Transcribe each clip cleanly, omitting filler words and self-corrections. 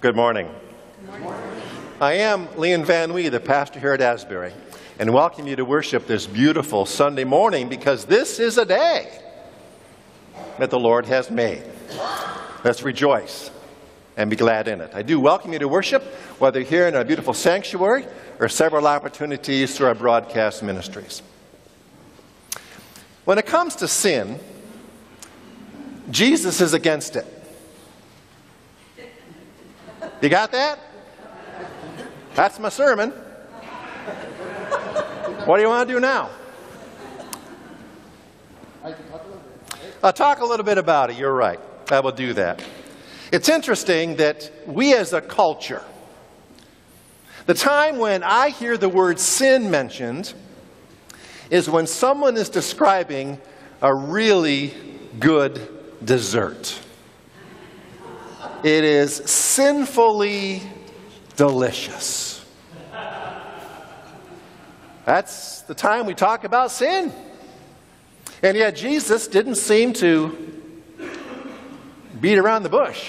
Good morning. Good morning. I am Leon Van Wee, the pastor here at Asbury, and welcome you to worship this beautiful Sunday morning because this is a day that the Lord has made. Let's rejoice and be glad in it. I do welcome you to worship, whether here in our beautiful sanctuary or several opportunities through our broadcast ministries. When it comes to sin, Jesus is against it. You got that? That's my sermon. What do you want to do now? I'll talk a little bit about it. You're right. I will do that. It's interesting that we as a culture, the time when I hear the word sin mentioned is when someone is describing a really good dessert. It is sinfully delicious. That's the time we talk about sin. And yet Jesus didn't seem to beat around the bush.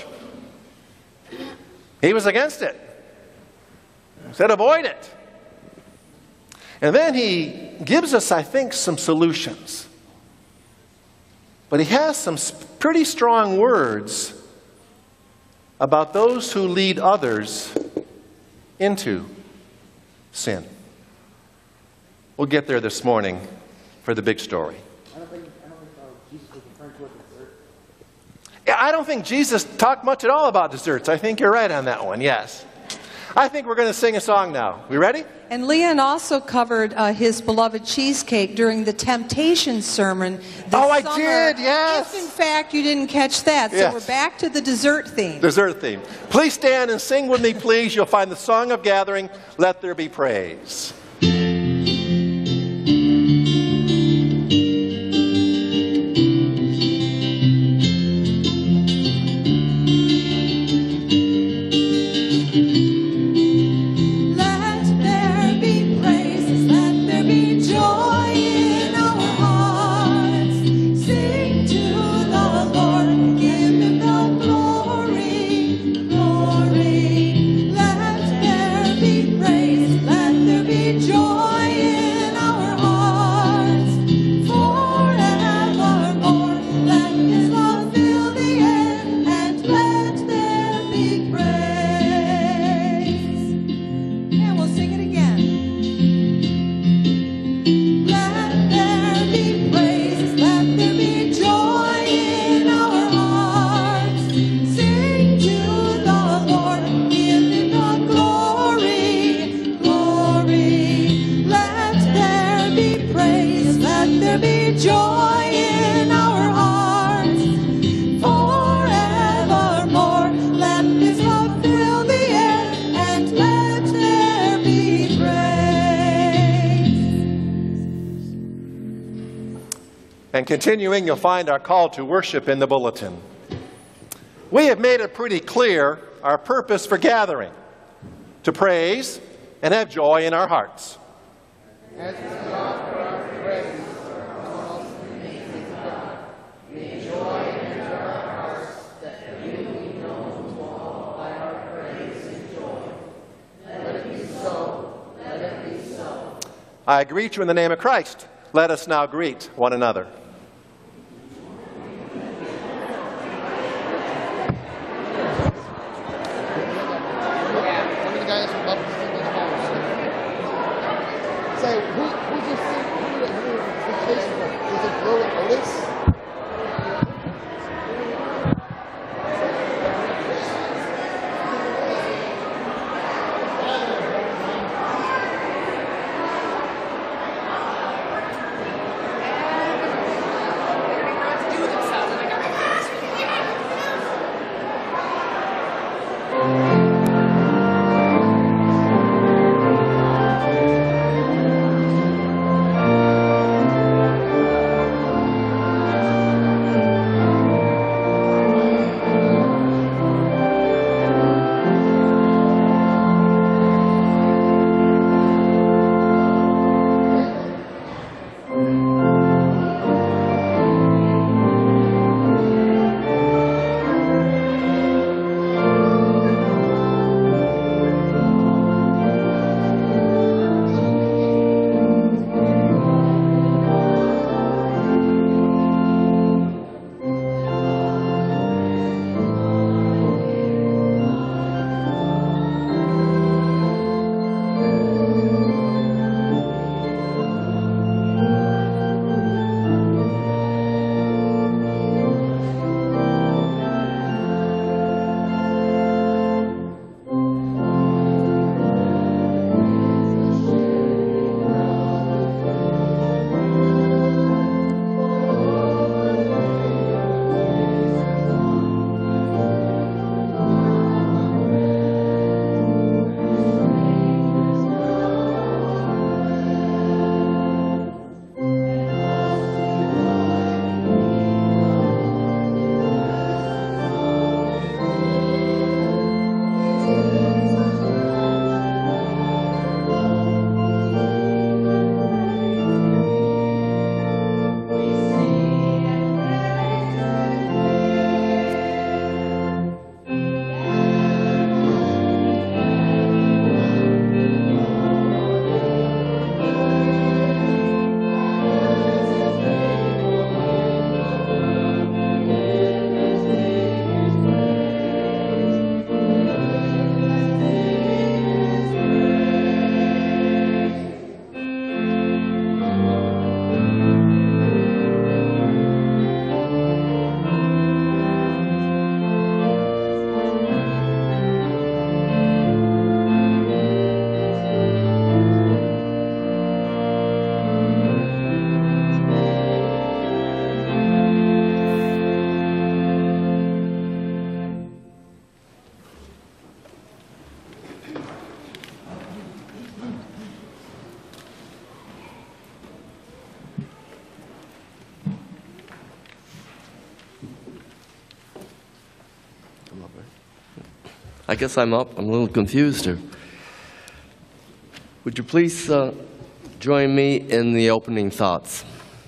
He was against it. He said avoid it. And then he gives us, I think, some solutions. But he has some pretty strong words about those who lead others into sin. We'll get there this morning for the big story. I don't think Jesus was referring to a dessert. Yeah, I don't think Jesus talked much at all about desserts. I think you're right on that one, yes. I think we're going to sing a song now. We ready? And Leon also covered his beloved cheesecake during the Temptation sermon this summer. I did, yes. If, in fact, you didn't catch that. So yes. We're back to the dessert theme. Dessert theme. Please stand and sing with me, please. You'll find the Song of Gathering, Let There Be Praise. And continuing, you'll find our call to worship in the bulletin. We have made it pretty clear our purpose for gathering, to praise and have joy in our hearts. As we offer our praise, our amazing God, may joy enter our hearts that you be known to all by our praise and joy. Let it be so, let it be so. I greet you in the name of Christ. Let us now greet one another. I guess I'm up. I'm a little confused here. Would you please join me in the opening thoughts?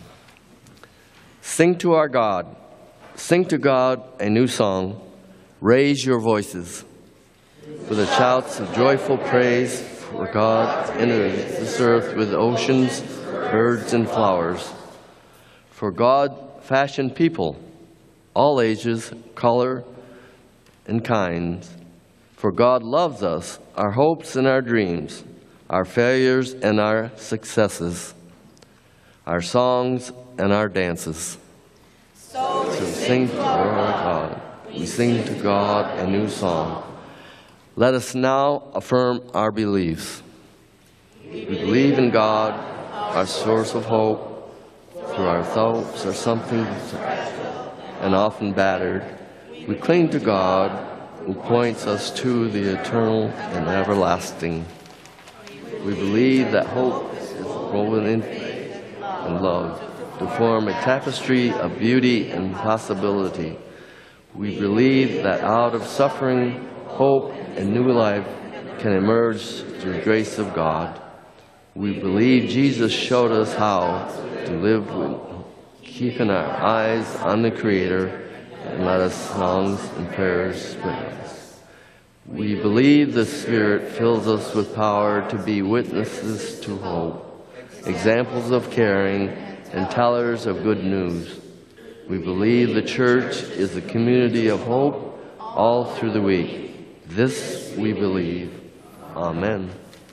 Sing to our God. Sing to God a new song. Raise your voices with the shouts of joyful praise, for God entered this earth with oceans, birds, and flowers. For God fashioned people, all ages, color, and kinds. For God loves us, our hopes and our dreams, our failures and our successes, our songs and our dances. So sing to our God. We sing to God a new song. Let us now affirm our beliefs. We believe in God, our source of hope. Through our thoughts are something and often battered. We cling to God, who points us to the eternal and everlasting. We believe that hope is woven in and love to form a tapestry of beauty and possibility. We believe that out of suffering, hope, and new life can emerge through the grace of God. We believe Jesus showed us how to live with keeping our eyes on the Creator and let us songs and prayers witness. We believe the Spirit fills us with power to be witnesses to hope, examples of caring, and tellers of good news. We believe the church is a community of hope all through the week. This we believe. Amen.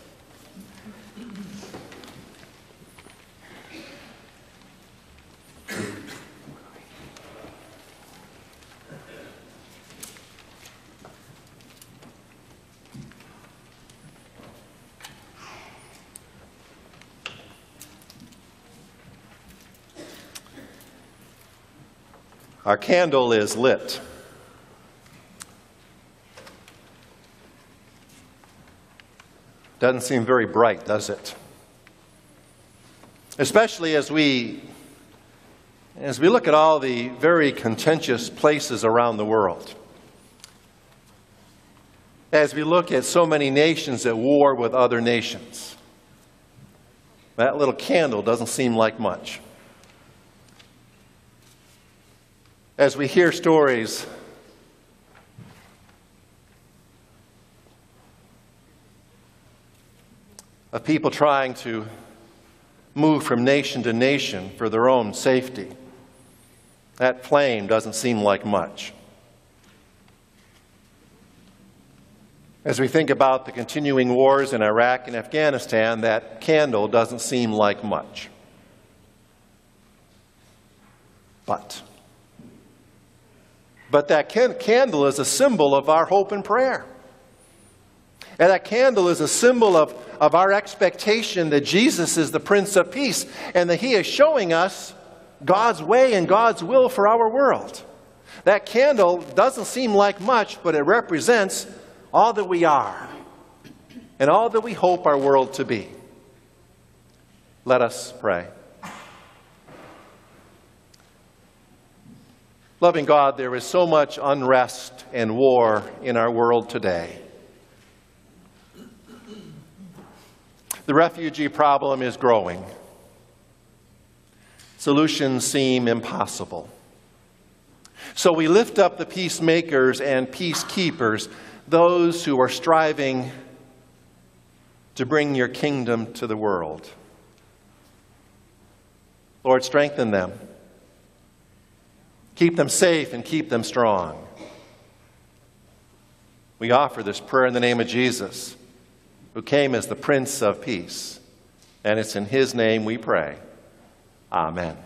Our candle is lit. Doesn't seem very bright, does it? Especially as we look at all the very contentious places around the world. As we look at so many nations at war with other nations. That little candle doesn't seem like much. As we hear stories of people trying to move from nation to nation for their own safety, that flame doesn't seem like much. As we think about the continuing wars in Iraq and Afghanistan, that candle doesn't seem like much. But that candle is a symbol of our hope and prayer. And that candle is a symbol of our expectation that Jesus is the Prince of Peace and that He is showing us God's way and God's will for our world. That candle doesn't seem like much, but it represents all that we are and all that we hope our world to be. Let us pray. Loving God, there is so much unrest and war in our world today. The refugee problem is growing. Solutions seem impossible. So we lift up the peacemakers and peacekeepers, those who are striving to bring your kingdom to the world. Lord, strengthen them. Keep them safe and keep them strong. We offer this prayer in the name of Jesus, who came as the Prince of Peace. And it's in His name we pray. Amen.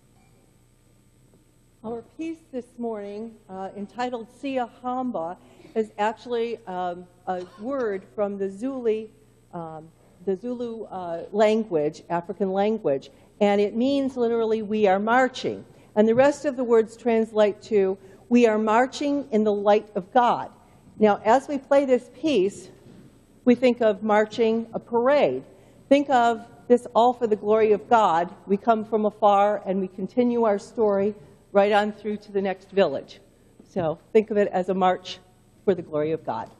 Our piece this morning, entitled Sia Hamba, is actually a word from the Zulu language, African language, and it means literally "we are marching." And the rest of the words translate to "we are marching in the light of God." Now, as we play this piece, we think of marching a parade. Think of this all for the glory of God. We come from afar and we continue our story right on through to the next village. So think of it as a march for the glory of God.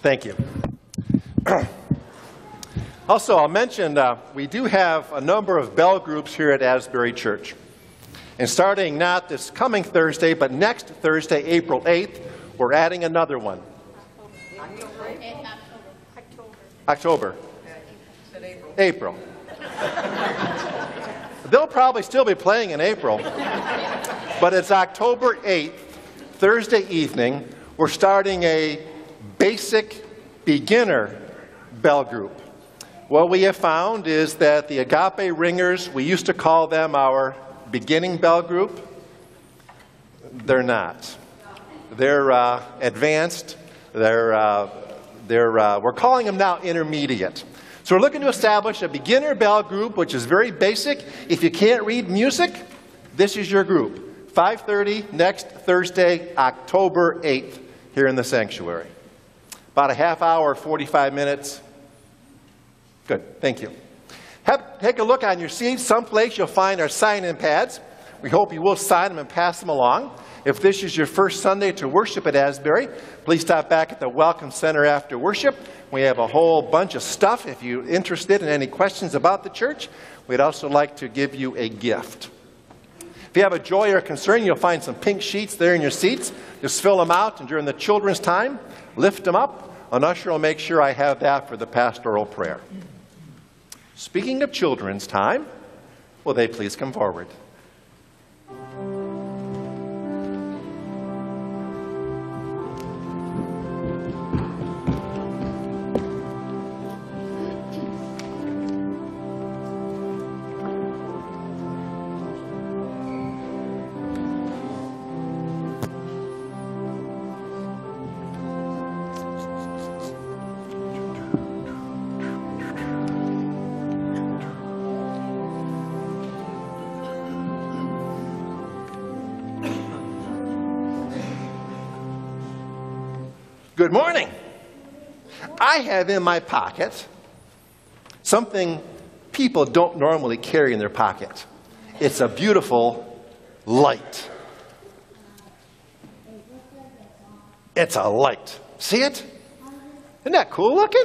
Thank you. Also, I'll mention we do have a number of bell groups here at Asbury Church. And starting not this coming Thursday, but next Thursday, April 8th, we're adding another one. October. April. They'll probably still be playing in April. But it's October 8th, Thursday evening. We're starting a basic beginner bell group. What we have found is that the Agape Ringers, we used to call them our beginning bell group. They're not. They're advanced. We're calling them now intermediate. So we're looking to establish a beginner bell group, which is very basic. If you can't read music, this is your group. 5:30 next Thursday, October 8th, here in the sanctuary. About a half hour, 45 minutes. Good, thank you. Take a look on your seats. Someplace you'll find our sign-in pads. We hope you will sign them and pass them along. If this is your first Sunday to worship at Asbury, please stop back at the Welcome Center after worship. We have a whole bunch of stuff if you're interested in any questions about the church. We'd also like to give you a gift. If you have a joy or concern, you'll find some pink sheets there in your seats. Just fill them out, and during the children's time, lift them up. An usher will make sure I have that for the pastoral prayer. Speaking of children's time, will they please come forward? Good morning. I have in my pocket something people don't normally carry in their pocket. It's a beautiful light. It's a light. See it? Isn't that cool looking?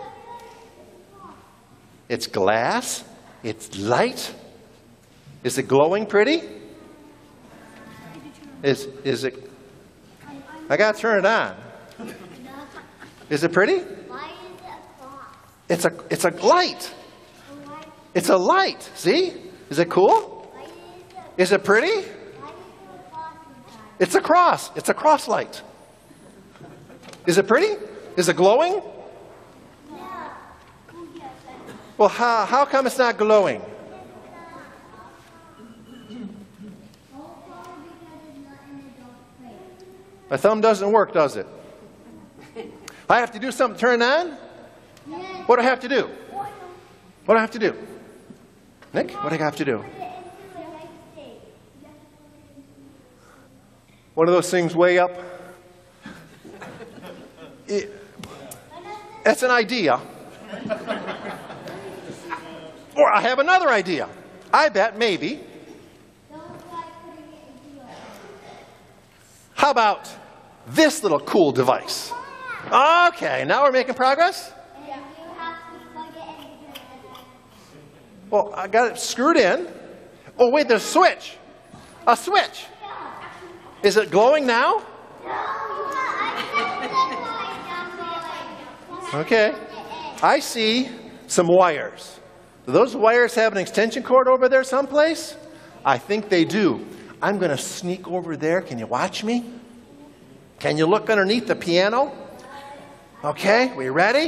It's glass. It's light. Is it glowing pretty? Is it? I gotta turn it on. Is it pretty? Why is it a cross? It's a light. It's a light. See? Is it cool? Is it pretty? Why is there a cross inside? It's a cross. It's a cross light. Is it pretty? Is it glowing? Yeah. Well, how come it's not glowing? My thumb doesn't work, does it? I have to do something, turn it on? What do I have to do? What do I have to do? Nick, what do I have to do? One of those things way up? That's an idea. Or I have another idea. I bet maybe. How about this little cool device? Okay, now we're making progress? Well, I got it screwed in. Oh, wait, there's a switch. A switch. Is it glowing now? Okay. I see some wires. Do those wires have an extension cord over there someplace? I think they do. I'm going to sneak over there. Can you watch me? Can you look underneath the piano? Okay, we ready?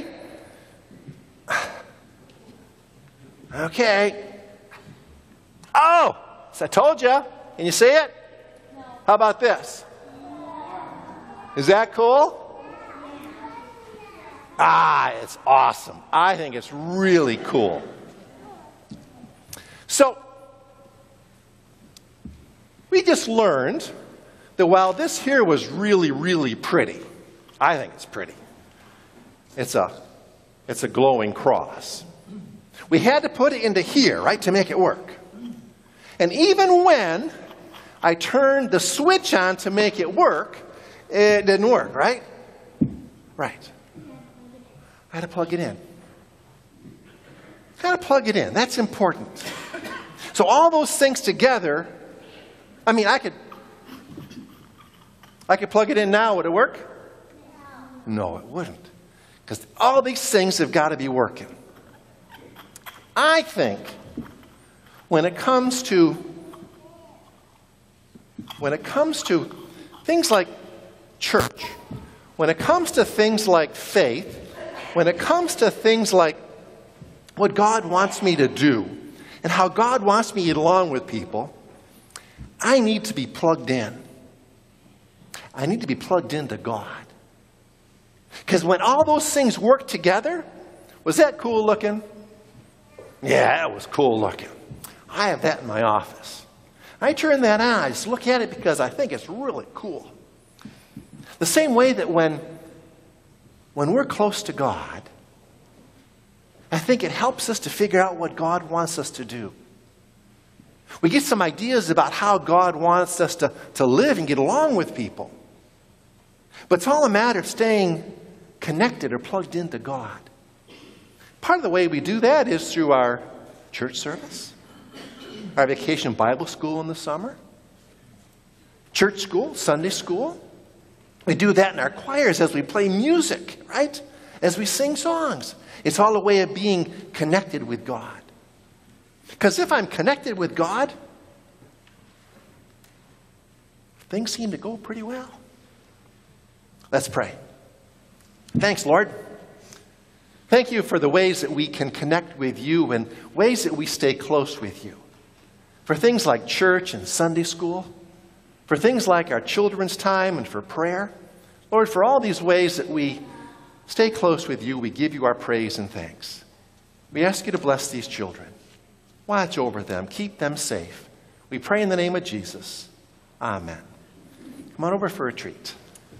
Okay. Oh, so I told you. Can you see it? How about this? Is that cool? Ah, it's awesome. I think it's really cool. So, we just learned that while this here was really, really pretty, I think it's pretty. It's a glowing cross. We had to put it into here, right, to make it work. And even when I turned the switch on to make it work, it didn't work, right? Right. I had to plug it in. Got to plug it in. That's important. So all those things together, I mean, I could plug it in now. Would it work? No, it wouldn't. Because all these things have got to be working. I think when it comes to things like church, when it comes to things like faith, when it comes to things like what God wants me to do and how God wants me to get along with people, I need to be plugged in. I need to be plugged into God. Because when all those things work together, was that cool looking? Yeah, that was cool looking. I have that in my office. I turn that on, I just look at it because I think it's really cool. The same way that when we're close to God, I think it helps us to figure out what God wants us to do. We get some ideas about how God wants us to live and get along with people. But it's all a matter of staying connected or plugged into God. Part of the way we do that is through our church service, our vacation Bible school in the summer, church school, Sunday school. We do that in our choirs as we play music, right? As we sing songs. It's all a way of being connected with God. Because if I'm connected with God, things seem to go pretty well. Let's pray. Thanks, Lord. Thank you for the ways that we can connect with you and ways that we stay close with you. For things like church and Sunday school, for things like our children's time and for prayer. Lord, for all these ways that we stay close with you, we give you our praise and thanks. We ask you to bless these children. Watch over them. Keep them safe. We pray in the name of Jesus. Amen. Come on over for a treat.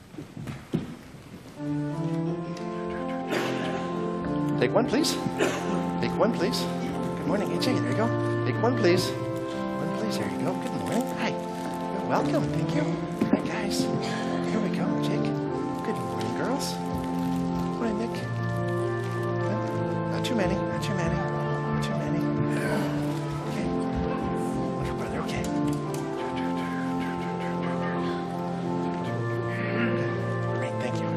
Take one, please. Take one, please. Good morning, AJ. There you go. Take one, please. One, please. There you go. Good morning. Hi. You're welcome. Thank you. Hi, guys. Here we go, Jake. Good morning, girls. Good morning, Nick. Good. Not too many. Not too many. Not too many. Okay. Little brother. Okay. Great. Thank you.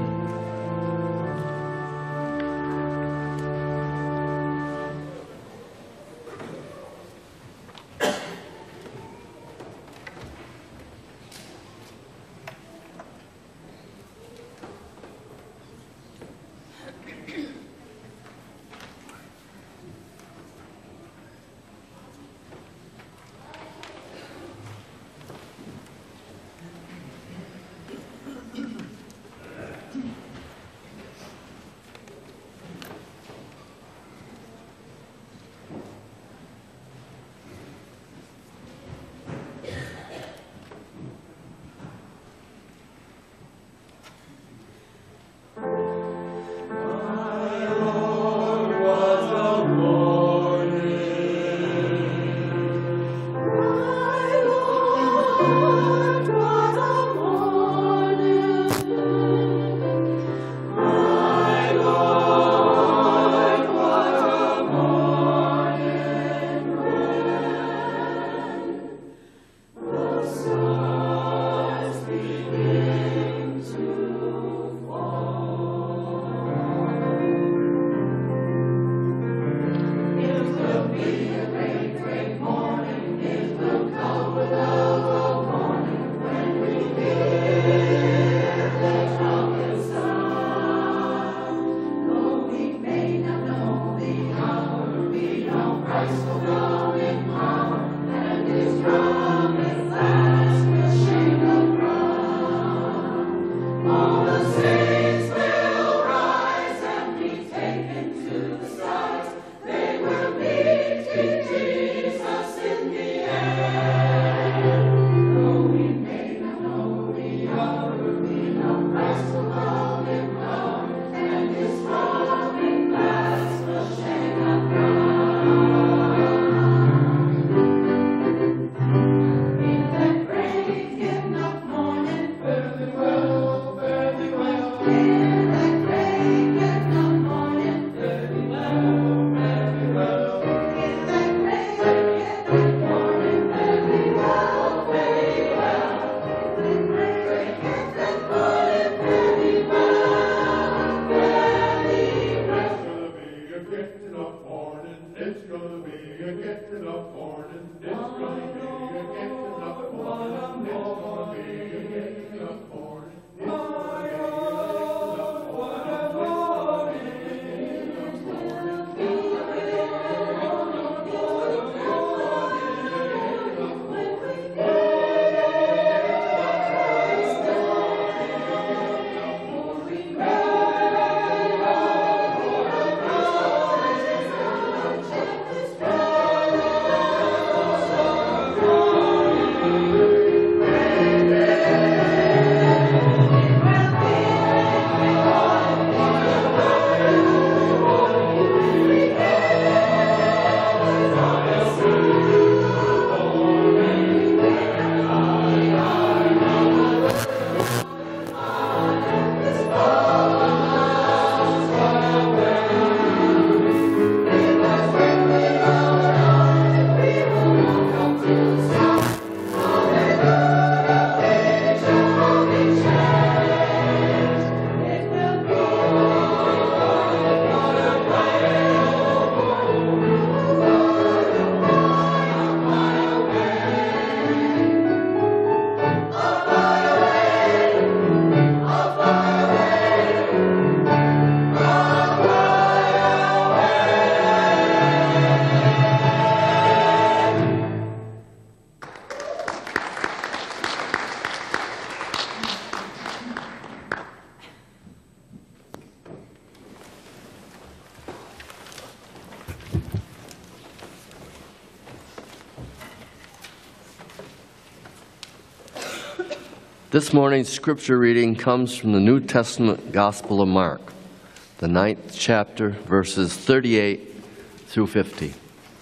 This morning's scripture reading comes from the New Testament Gospel of Mark, the 9th chapter, verses 38 through 50.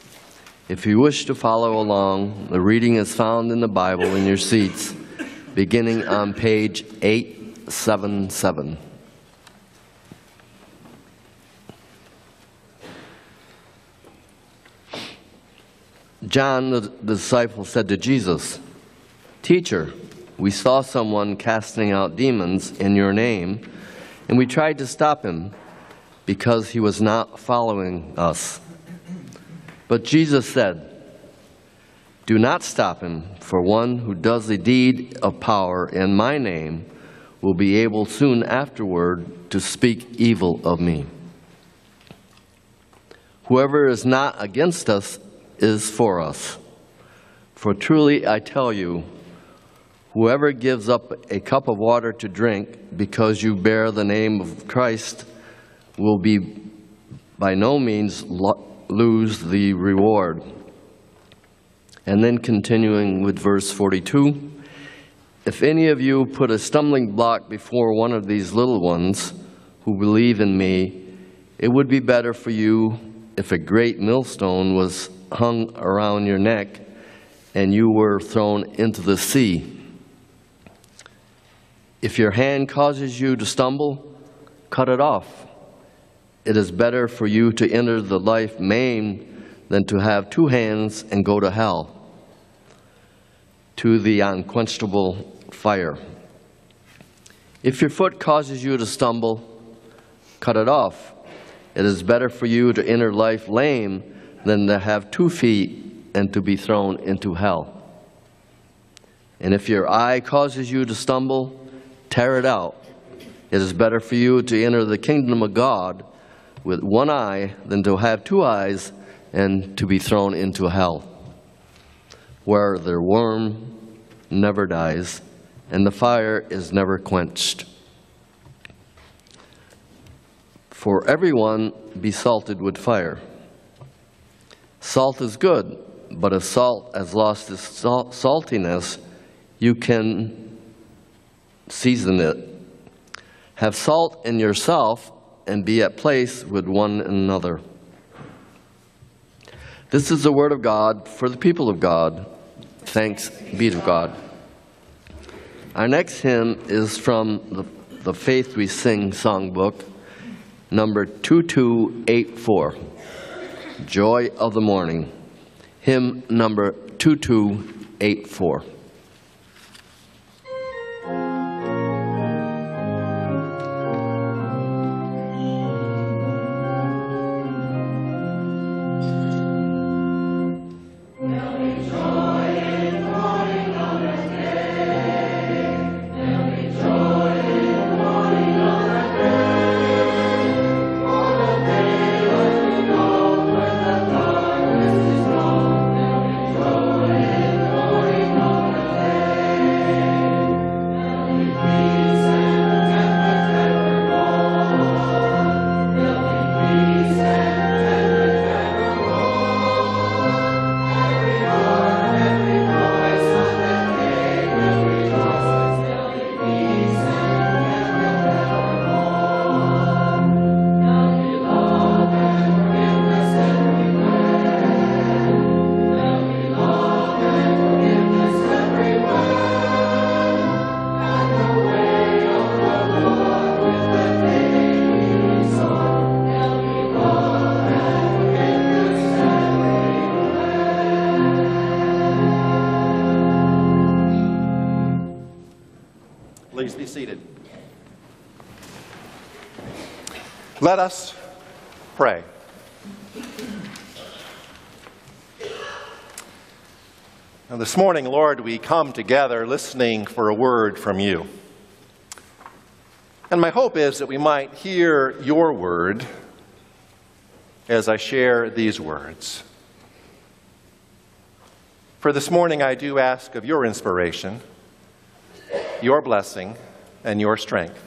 If you wish to follow along, the reading is found in the Bible in your seats, beginning on page 877. John, the disciple, said to Jesus, "Teacher, we saw someone casting out demons in your name, and we tried to stop him because he was not following us." But Jesus said, "Do not stop him, for one who does a deed of power in my name will be able soon afterward to speak evil of me. Whoever is not against us is for us. For truly I tell you, whoever gives up a cup of water to drink because you bear the name of Christ will be by no means lose the reward." And then continuing with verse 42, "If any of you put a stumbling block before one of these little ones who believe in me, it would be better for you if a great millstone was hung around your neck and you were thrown into the sea. If your hand causes you to stumble, cut it off. It is better for you to enter the life maimed than to have two hands and go to hell, to the unquenchable fire. If your foot causes you to stumble, cut it off. It is better for you to enter life lame than to have 2 feet and to be thrown into hell. And if your eye causes you to stumble, tear it out. It is better for you to enter the kingdom of God with one eye than to have 2 eyes and to be thrown into hell, where the worm never dies and the fire is never quenched. For everyone be salted with fire. Salt is good, but if salt has lost its saltiness, you can season it. Have salt in yourself and be at peace with one another." This is the word of God for the people of God. Thanks be to God. Our next hymn is from the Faith We Sing songbook, number 2284, Joy of the Morning. Hymn number 2284. Please be seated. Let us pray. Now, this morning, Lord, we come together listening for a word from you. And my hope is that we might hear your word as I share these words. For this morning, I do ask of your inspiration, your blessing, and your strength.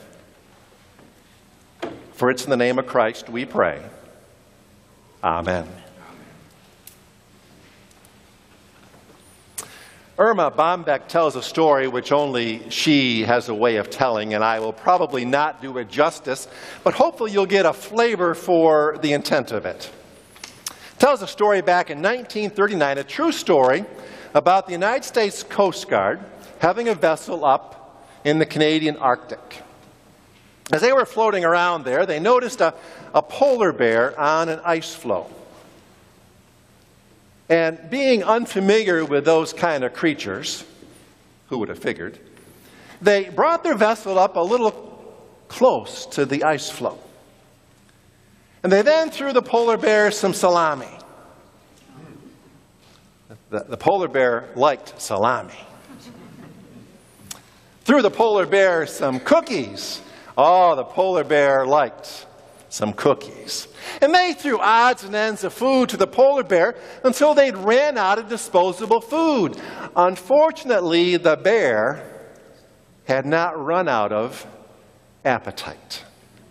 For it's in the name of Christ we pray. Amen. Irma Bombeck tells a story which only she has a way of telling, and I will probably not do it justice, but hopefully you'll get a flavor for the intent of it. It tells a story back in 1939, a true story about the United States Coast Guard having a vessel up in the Canadian Arctic. As they were floating around there, they noticed a polar bear on an ice floe. And being unfamiliar with those kind of creatures, who would have figured, they brought their vessel up a little close to the ice floe. And they then threw the polar bear some salami. The polar bear liked salami. Threw the polar bear some cookies. Oh, the polar bear liked some cookies. And they threw odds and ends of food to the polar bear until they'd ran out of disposable food. Unfortunately, the bear had not run out of appetite.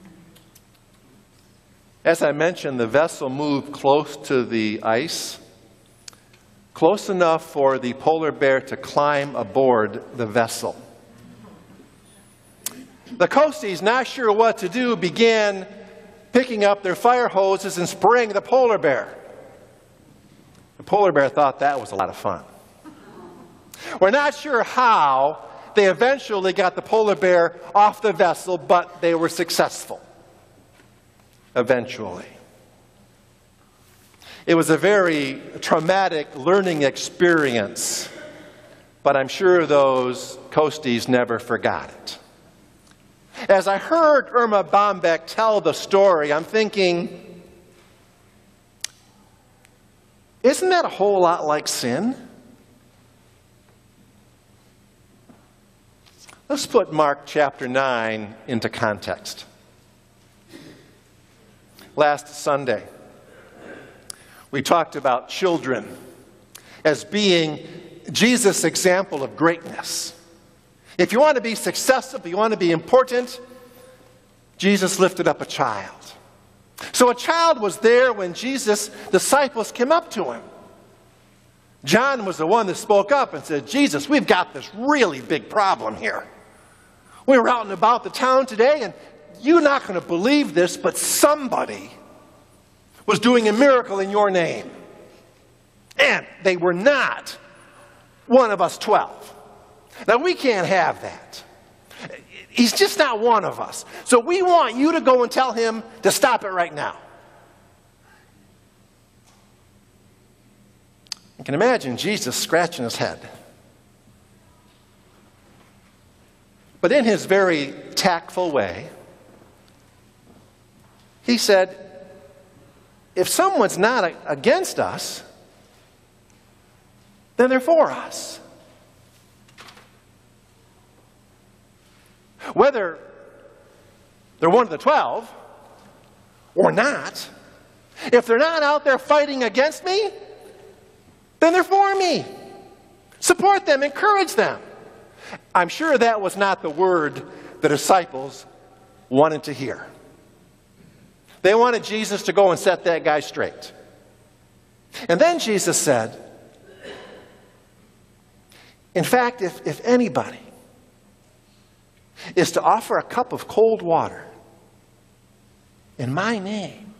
As I mentioned, the vessel moved close to the ice, close enough for the polar bear to climb aboard the vessel. The coasties, not sure what to do, began picking up their fire hoses and spraying the polar bear. The polar bear thought that was a lot of fun. We're not sure how they eventually got the polar bear off the vessel, but they were successful. Eventually. It was a very traumatic learning experience, but I'm sure those coasties never forgot it. As I heard Irma Bombeck tell the story, I'm thinking, isn't that a whole lot like sin? Let's put Mark chapter 9 into context. Last Sunday, we talked about children as being Jesus' example of greatness. If you want to be successful, if you want to be important, Jesus lifted up a child. So a child was there when Jesus' disciples came up to him. John was the one that spoke up and said, Jesus, we've got this really big problem here. We were out and about the town today, and you're not going to believe this, but somebody was doing a miracle in your name. And they were not one of us 12. Now, we can't have that. He's just not one of us. So we want you to go and tell him to stop it right now. I can imagine Jesus scratching his head. But in his very tactful way, he said, if someone's not against us, then they're for us. Whether they're one of the 12 or not, if they're not out there fighting against me, then they're for me. Support them, encourage them. I'm sure that was not the word the disciples wanted to hear. They wanted Jesus to go and set that guy straight. And then Jesus said, in fact, if anybody is to offer a cup of cold water in my name,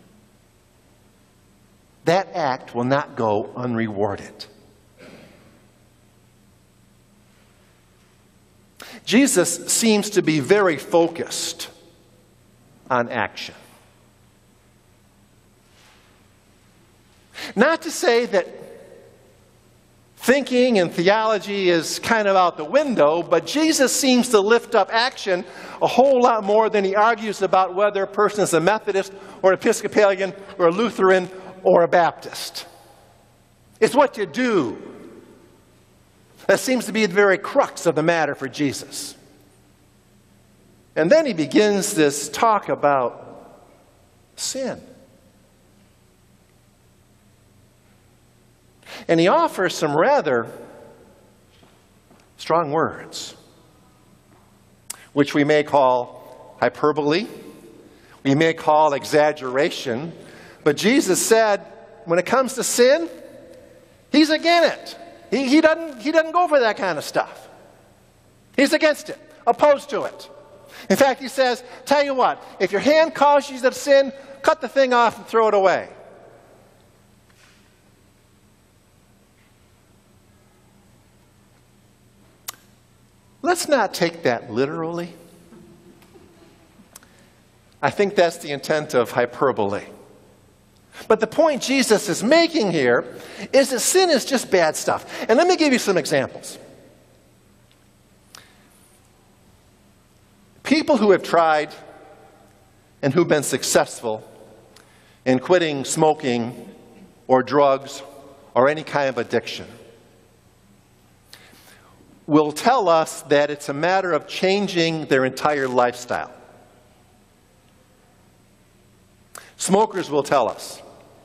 that act will not go unrewarded. Jesus seems to be very focused on action. Not to say that thinking and theology is kind of out the window, but Jesus seems to lift up action a whole lot more than he argues about whether a person is a Methodist or an Episcopalian or a Lutheran or a Baptist. It's what you do. That seems to be the very crux of the matter for Jesus. And then he begins this talk about sin. And he offers some rather strong words, which we may call hyperbole, we may call exaggeration, but Jesus said, when it comes to sin, he's against it. He doesn't go for that kind of stuff. He's against it, opposed to it. In fact, he says, tell you what, if your hand causes you to sin, cut the thing off and throw it away. Let's not take that literally. I think that's the intent of hyperbole. But the point Jesus is making here is that sin is just bad stuff. And let me give you some examples. People who have tried and who've been successful in quitting smoking or drugs or any kind of addiction will tell us that it's a matter of changing their entire lifestyle. Smokers will tell us,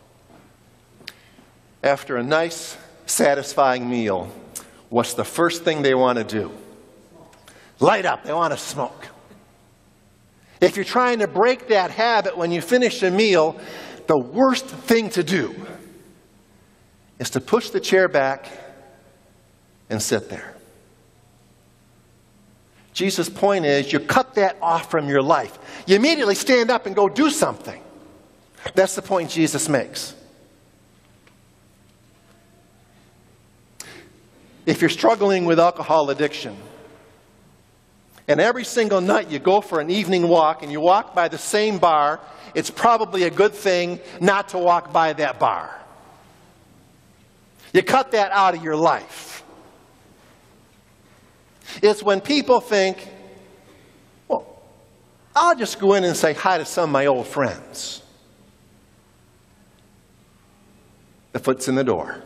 after a nice, satisfying meal, what's the first thing they want to do? Light up. They want to smoke. If you're trying to break that habit when you finish a meal, the worst thing to do is to push the chair back and sit there. Jesus' point is, you cut that off from your life. You immediately stand up and go do something. That's the point Jesus makes. If you're struggling with alcohol addiction, and every single night you go for an evening walk and you walk by the same bar, it's probably a good thing not to walk by that bar. You cut that out of your life. It's when people think, well, I'll just go in and say hi to some of my old friends. The foot's in the door.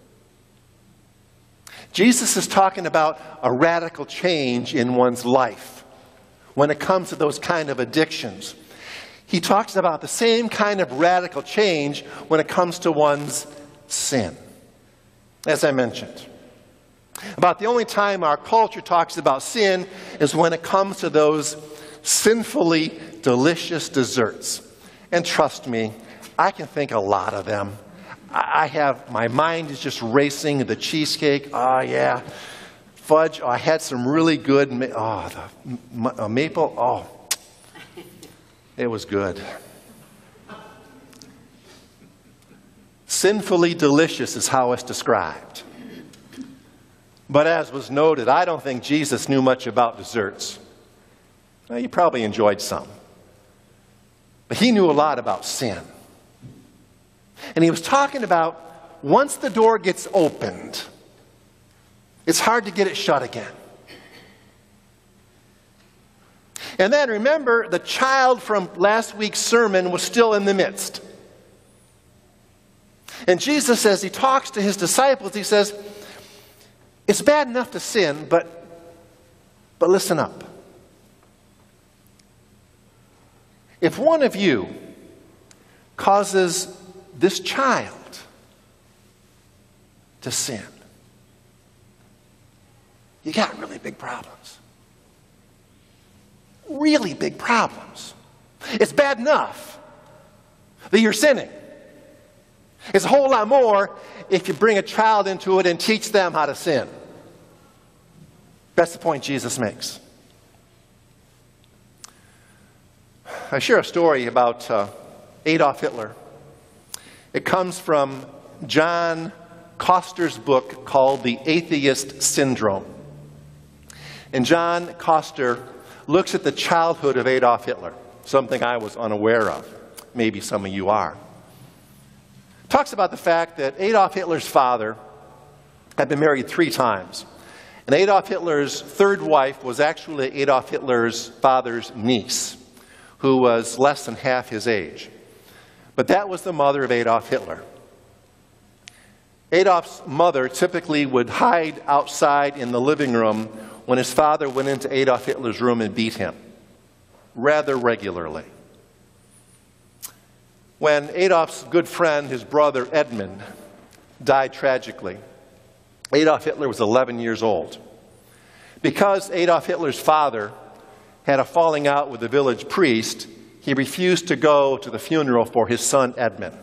Jesus is talking about a radical change in one's life when it comes to those kind of addictions. He talks about the same kind of radical change when it comes to one's sin, as I mentioned. About the only time our culture talks about sin is when it comes to those sinfully delicious desserts. And trust me, I can think a lot of them. My mind is just racing. The cheesecake, oh yeah. Fudge, oh, I had some really good, the maple, oh, it was good. Sinfully delicious is how it's described. But as was noted, I don't think Jesus knew much about desserts. Well, he probably enjoyed some. But he knew a lot about sin. And he was talking about once the door gets opened, it's hard to get it shut again. And then remember, the child from last week's sermon was still in the midst. And Jesus, as he talks to his disciples, he says, it's bad enough to sin, but listen up. If one of you causes this child to sin, you got really big problems. Really big problems. It's bad enough that you're sinning. It's a whole lot more if you bring a child into it and teach them how to sin. That's the point Jesus makes. I share a story about Adolf Hitler. It comes from John Koster's book called The Atheist Syndrome. And John Koster looks at the childhood of Adolf Hitler, something I was unaware of. Maybe some of you are. Talks about the fact that Adolf Hitler's father had been married 3 times. And Adolf Hitler's third wife was actually Adolf Hitler's father's niece, who was less than half his age. But that was the mother of Adolf Hitler. Adolf's mother typically would hide outside in the living room when his father went into Adolf Hitler's room and beat him, rather regularly. When Adolf's good friend, his brother Edmund, died tragically, Adolf Hitler was 11 years old. Because Adolf Hitler's father had a falling out with the village priest, he refused to go to the funeral for his son Edmund.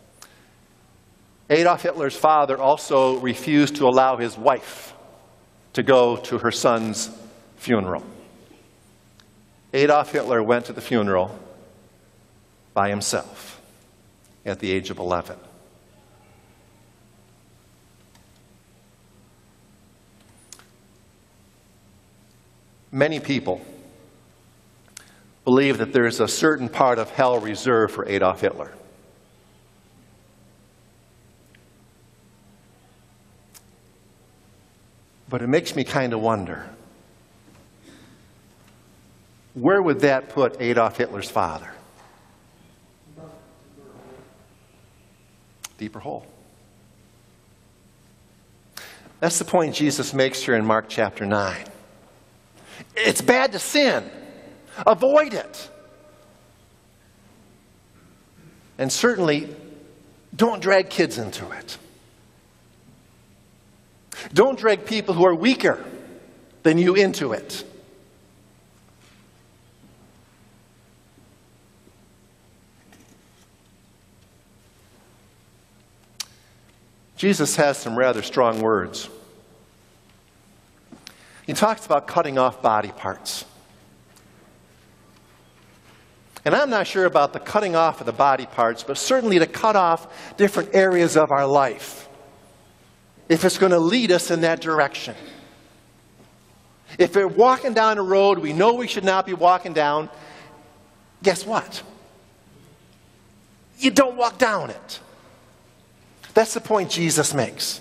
Adolf Hitler's father also refused to allow his wife to go to her son's funeral. Adolf Hitler went to the funeral by himself at the age of 11. Many people believe that there is a certain part of hell reserved for Adolf Hitler. But it makes me kind of wonder, where would that put Adolf Hitler's father? Deeper hole. That's the point Jesus makes here in Mark chapter 9. It's bad to sin. Avoid it. And certainly, don't drag kids into it. Don't drag people who are weaker than you into it. Jesus has some rather strong words. He talks about cutting off body parts. And I'm not sure about the cutting off of the body parts, but certainly to cut off different areas of our life, if it's going to lead us in that direction. If we're walking down a road we know we should not be walking down, guess what? You don't walk down it. That's the point Jesus makes.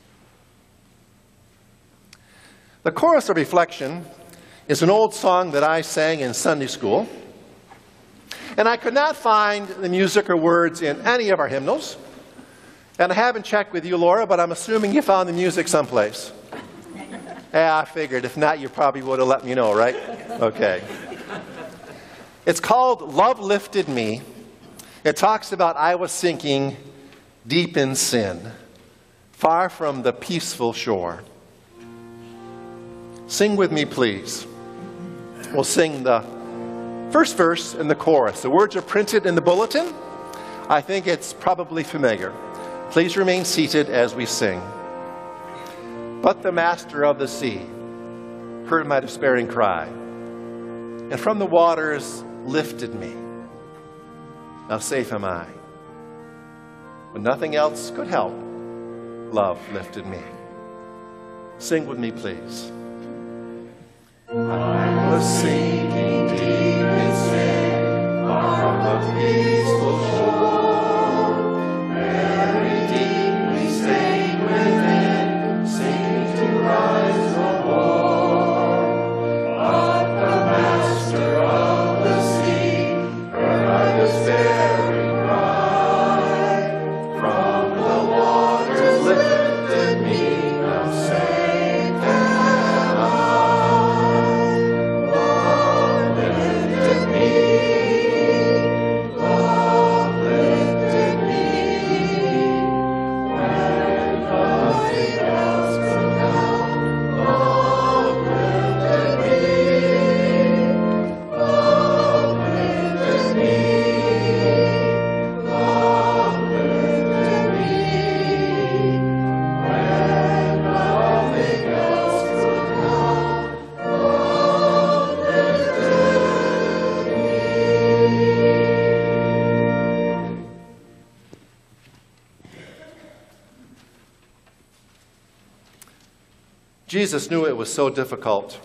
The chorus of reflection is an old song that I sang in Sunday school. And I could not find the music or words in any of our hymnals. And I haven't checked with you, Laura, but I'm assuming you found the music someplace. Yeah, I figured. If not, you probably would have let me know, right? Okay. It's called Love Lifted Me. It talks about I was sinking deep in sin, far from the peaceful shore. Sing with me, please. We'll sing the first verse and the chorus. The words are printed in the bulletin. I think it's probably familiar. Please remain seated as we sing. But the master of the sea heard my despairing cry, and from the waters lifted me. Now safe am I. When nothing else could help, love lifted me. Sing with me, please. I was sinking deep in sin, far from the peaceful shore. Very deeply stayed within, sinking to rise no more. But the master of the sea heard my despairing cry. From the waters lifted me, now safe am I. Jesus knew it was so difficult.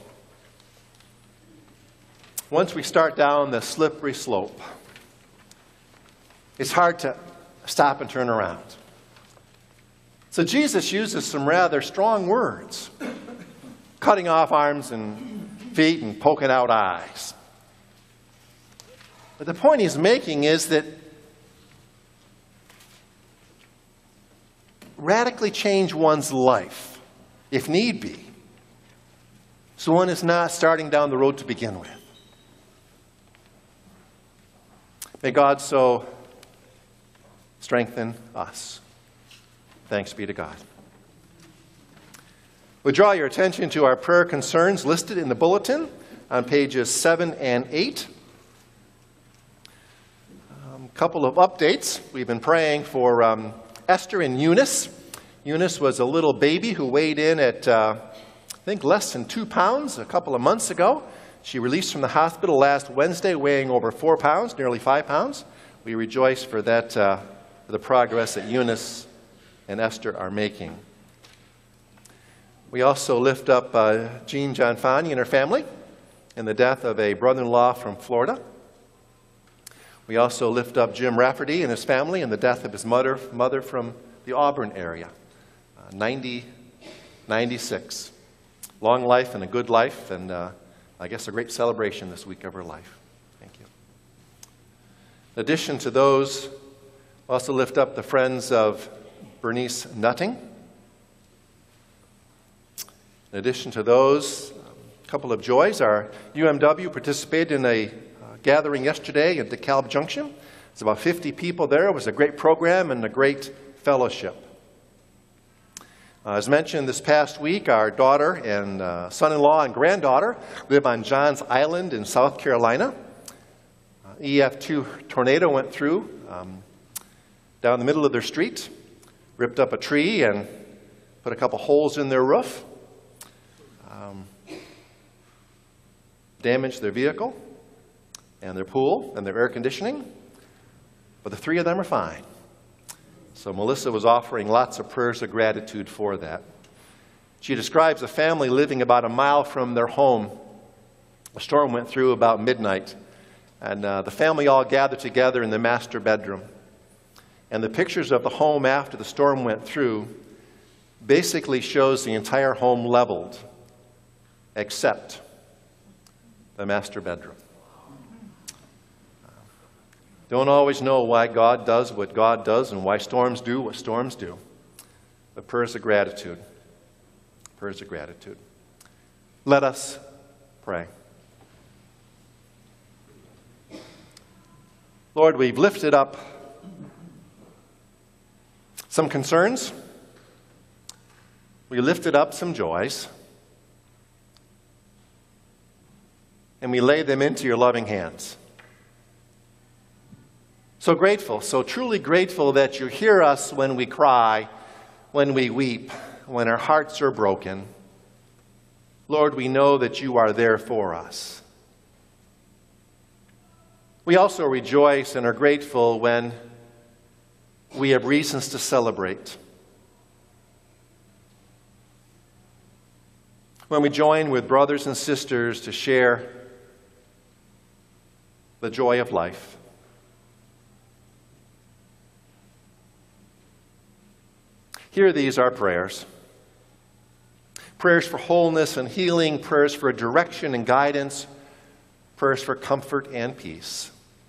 Once we start down the slippery slope, it's hard to stop and turn around. So Jesus uses some rather strong words, cutting off arms and feet and poking out eyes. But the point he's making is that radically change one's life, if need be, so one is not starting down the road to begin with. May God so strengthen us. Thanks be to God. We draw your attention to our prayer concerns listed in the bulletin on pages 7 and 8. A couple of updates. We've been praying for Esther and Eunice. Eunice was a little baby who weighed in at, I think, less than 2 pounds a couple of months ago. She released from the hospital last Wednesday weighing over 4 pounds, nearly 5 pounds. We rejoice for that, for the progress that Eunice and Esther are making. We also lift up Jean Gianfani and her family in the death of a brother-in-law from Florida. We also lift up Jim Rafferty and his family in the death of his mother from the Auburn area, 96. Long life and a good life, and I guess a great celebration this week of her life. Thank you. In addition to those, also lift up the friends of Bernice Nutting. In addition to those, a couple of joys. Our UMW participated in a gathering yesterday at DeKalb Junction. It's about 50 people there. It was a great program and a great fellowship. As mentioned this past week, our daughter and son-in-law and granddaughter live on Johns Island in South Carolina. EF2 tornado went through down the middle of their street, ripped up a tree and put a couple holes in their roof, damaged their vehicle and their pool and their air conditioning, but the 3 of them are fine. So Melissa was offering lots of prayers of gratitude for that. She describes a family living about a mile from their home. A storm went through about midnight, and the family all gathered together in the master bedroom. And the pictures of the home after the storm went through basically shows the entire home leveled, except the master bedroom. Don't always know why God does what God does and why storms do what storms do. But prayers of gratitude. Prayers of gratitude. Let us pray. Lord, we've lifted up some concerns. We lifted up some joys. And we lay them into your loving hands. So grateful, so truly grateful that you hear us when we cry, when we weep, when our hearts are broken. Lord, we know that you are there for us. We also rejoice and are grateful when we have reasons to celebrate. When we join with brothers and sisters to share the joy of life. Hear these, our prayers. Prayers for wholeness and healing, prayers for direction and guidance, prayers for comfort and peace.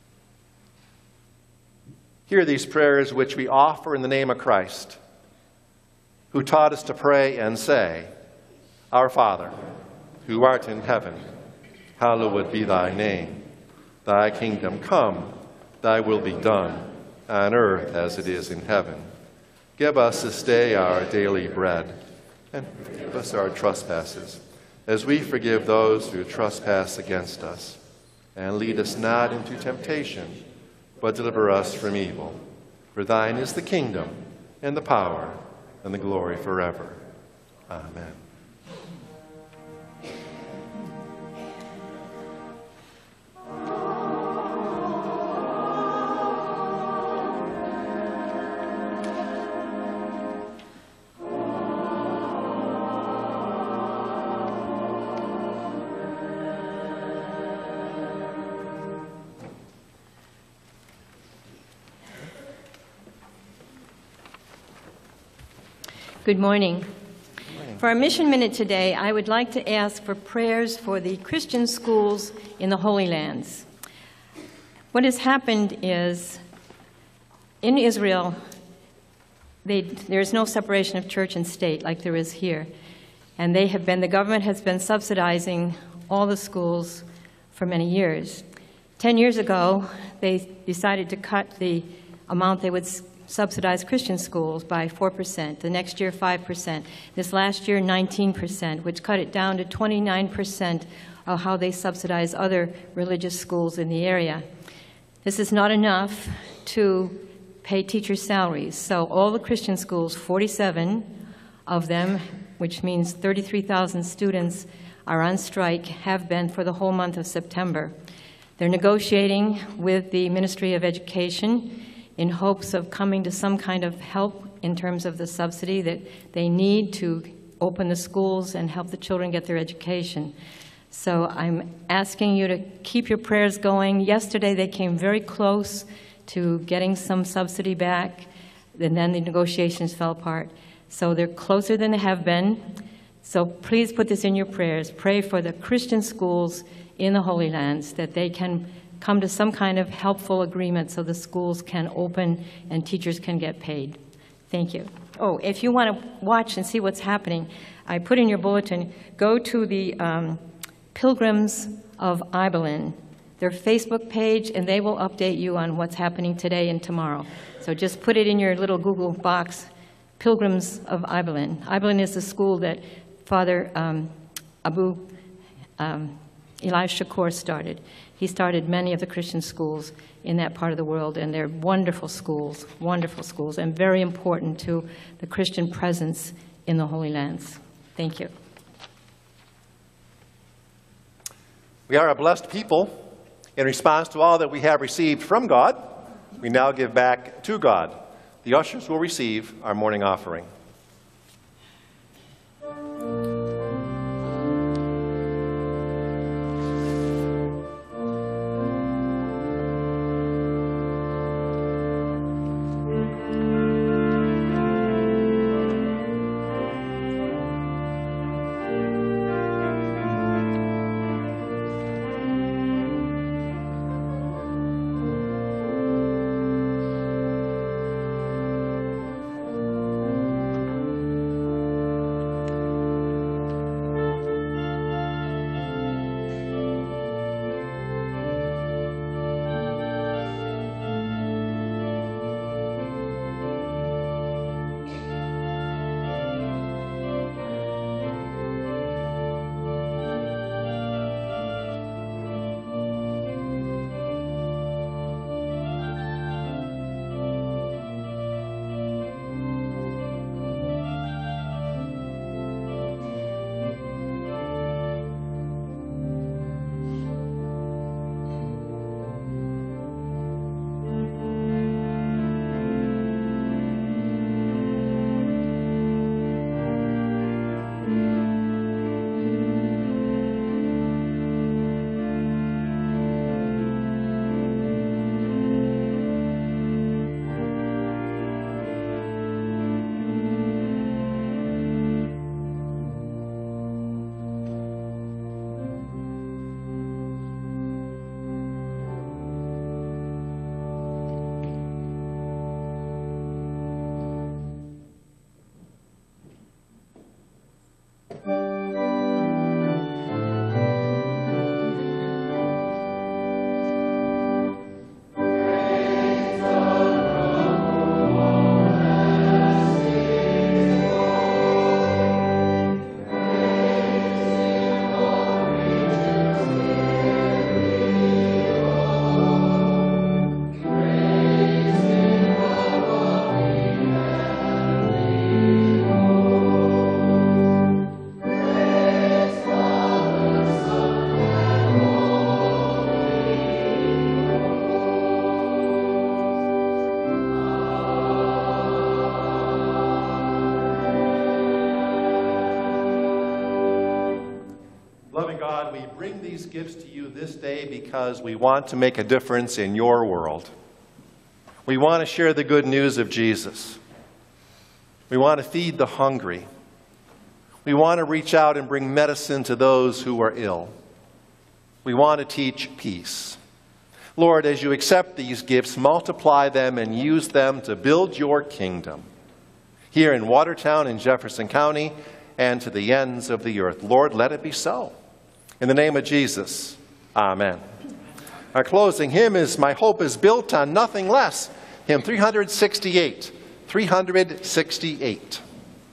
Hear these prayers which we offer in the name of Christ, who taught us to pray and say, Our Father, who art in heaven, hallowed be thy name. Thy kingdom come, thy will be done, on earth as it is in heaven. Give us this day our daily bread, and forgive us our trespasses, as we forgive those who trespass against us. And lead us not into temptation, but deliver us from evil. For thine is the kingdom, and the power, and the glory forever. Amen. Good morning. For our Mission Minute today, I would like to ask for prayers for the Christian schools in the Holy Lands. What has happened is, in Israel, there is no separation of church and state like there is here. And the government has been subsidizing all the schools for many years. 10 years ago, they decided to cut the amount they would subsidize Christian schools by 4%, the next year 5%, this last year 19%, which cut it down to 29% of how they subsidize other religious schools in the area. This is not enough to pay teachers' salaries, so all the Christian schools, 47 of them, which means 33,000 students, are on strike, have been for the whole month of September. They're negotiating with the Ministry of Education in hopes of coming to some kind of help in terms of the subsidy that they need to open the schools and help the children get their education. So I'm asking you to keep your prayers going. Yesterday they came very close to getting some subsidy back, and then the negotiations fell apart. So they're closer than they have been. So please put this in your prayers. Pray for the Christian schools in the Holy Lands, that they can come to some kind of helpful agreement so the schools can open and teachers can get paid. Thank you. Oh, if you want to watch and see what's happening, I put in your bulletin, go to the Pilgrims of Ibelin, their Facebook page, and they will update you on what's happening today and tomorrow. So just put it in your little Google box, Pilgrims of Ibelin. Ibelin is the school that Father Abu Eli Shakur started. He started many of the Christian schools in that part of the world, and they're wonderful schools, and very important to the Christian presence in the Holy Lands. Thank you. We are a blessed people. In response to all that we have received from God, we now give back to God. The ushers will receive our morning offering. Loving God, we bring these gifts to you this day because we want to make a difference in your world. We want to share the good news of Jesus. We want to feed the hungry. We want to reach out and bring medicine to those who are ill. We want to teach peace. Lord, as you accept these gifts, multiply them and use them to build your kingdom here in Watertown and Jefferson County and to the ends of the earth. Lord, let it be so. In the name of Jesus, amen. Our closing hymn is My Hope is Built on Nothing Less, hymn 368. 368.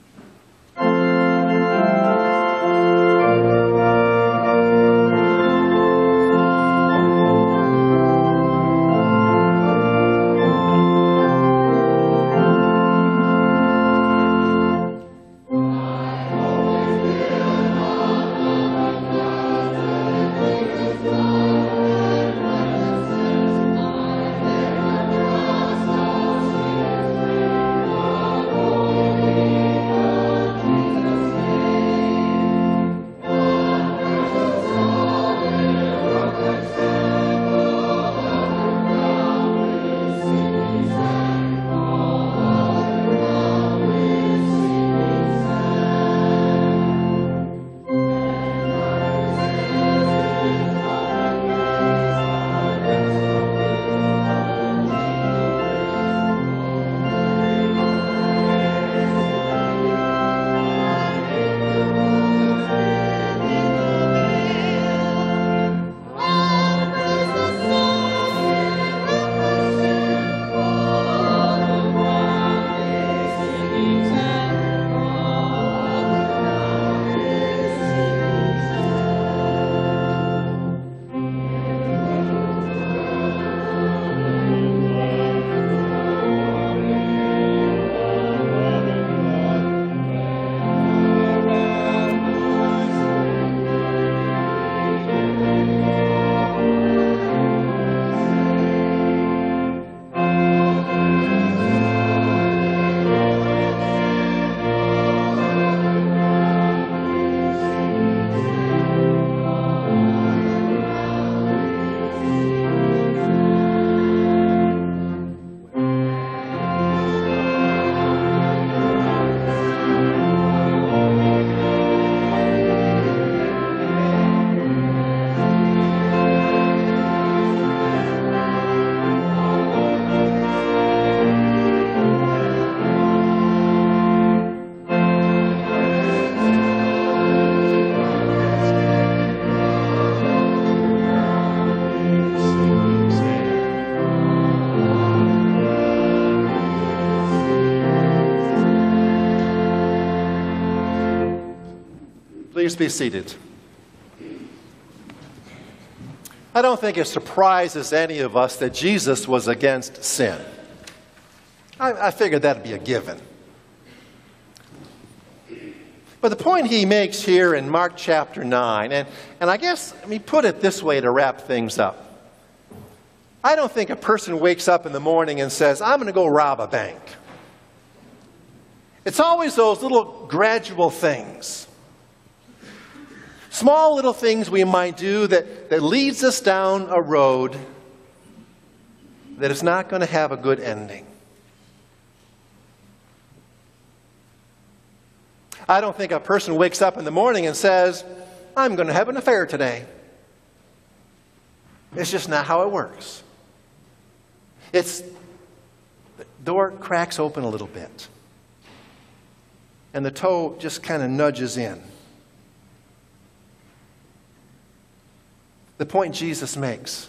Please be seated. I don't think it surprises any of us that Jesus was against sin. I figured that'd be a given. But the point he makes here in Mark chapter 9, and I guess, let me put it this way to wrap things up. I don't think a person wakes up in the morning and says, I'm going to go rob a bank. It's always those little gradual things. Small little things we might do that leads us down a road that is not going to have a good ending. I don't think a person wakes up in the morning and says, I'm going to have an affair today. It's just not how it works. The door cracks open a little bit, and the toe just kind of nudges in. The point Jesus makes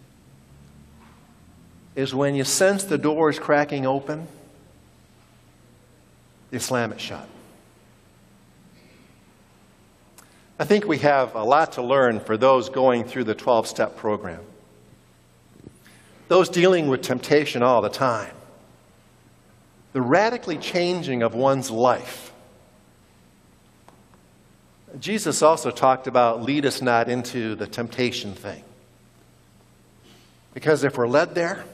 is when you sense the door is cracking open, you slam it shut. I think we have a lot to learn for those going through the 12-step program. Those dealing with temptation all the time. The radically changing of one's life. Jesus also talked about lead us not into the temptation thing. Because if we're led there,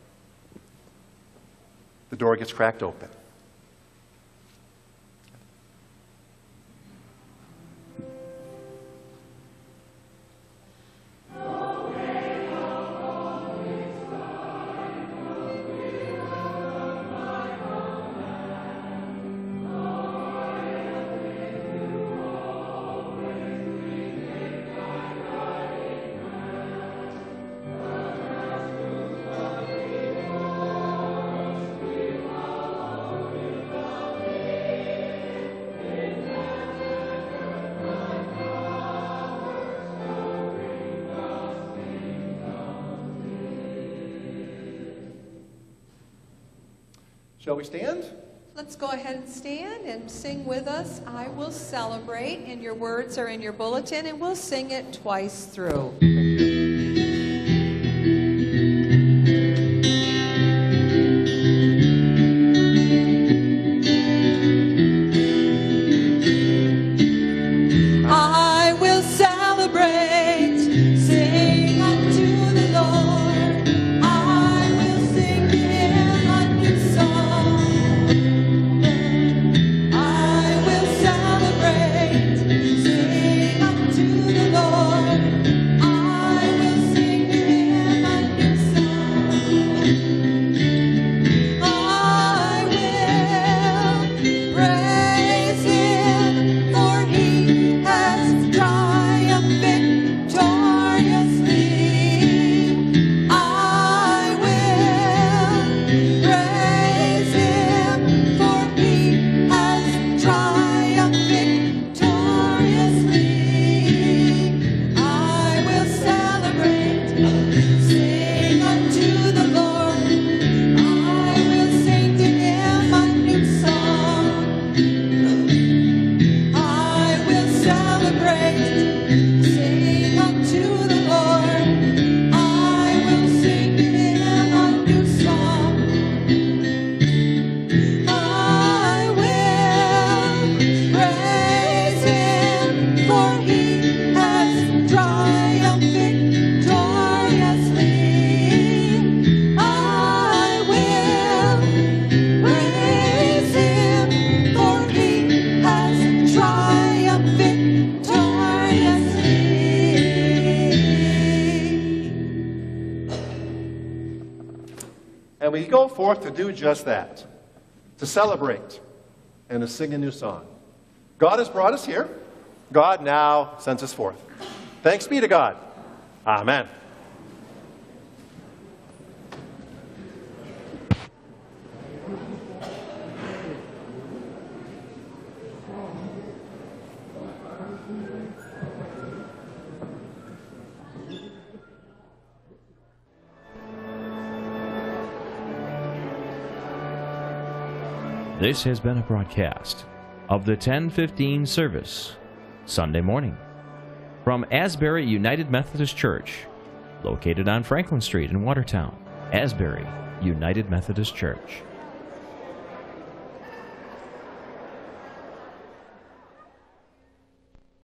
the door gets cracked open. Shall we stand? Let's go ahead and stand and sing with us, I Will Celebrate, and your words are in your bulletin, and we'll sing it twice through. I will celebrate, sing unto the Lord. I will sing to him a new song. I will celebrate, sing unto the Lord. I will sing to him a new song. I will praise him, for he has triumphed victoriously. I will praise him, for he has triumphed victoriously. I will celebrate, sing unto the Lord. I will sing to him a new song. I will celebrate, sing unto the Lord. I will sing to him a new song. I will praise him, for he has triumphed victoriously. I will praise him, for he has triumphed victoriously. And we go forth to do just that, to celebrate and to sing a new song. God has brought us here. God now sends us forth. Thanks be to God. Amen. This has been a broadcast of the 10:15 service, Sunday morning, from Asbury United Methodist Church, located on Franklin Street in Watertown. Asbury United Methodist Church.